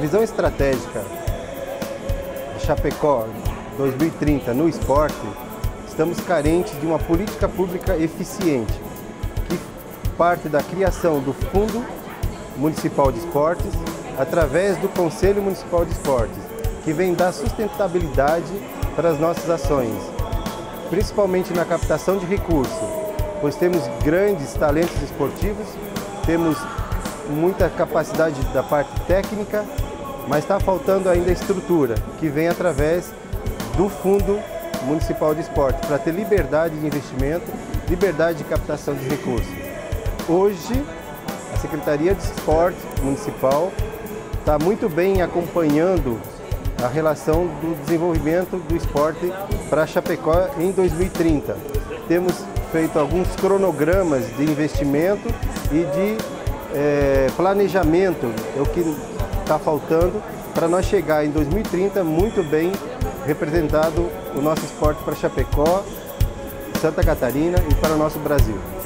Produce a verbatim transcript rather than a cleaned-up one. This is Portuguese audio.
visão estratégica de Chapecó dois mil e trinta no esporte, estamos carentes de uma política pública eficiente, que parte da criação do Fundo Municipal de Esportes, através do Conselho Municipal de Esportes, que vem dar sustentabilidade para as nossas ações, principalmente na captação de recursos, pois temos grandes talentos esportivos, temos muita capacidade da parte técnica, mas está faltando ainda a estrutura, que vem através do Fundo Municipal de Esporte, para ter liberdade de investimento, liberdade de captação de recursos. Hoje, a Secretaria de Esporte Municipal está muito bem acompanhando a relação do desenvolvimento do esporte para Chapecó em dois mil e trinta. Temos feito alguns cronogramas de investimento e de é, planejamento, é o que está faltando para nós chegar em dois mil e trinta muito bem representado o nosso esporte para Chapecó, Santa Catarina e para o nosso Brasil.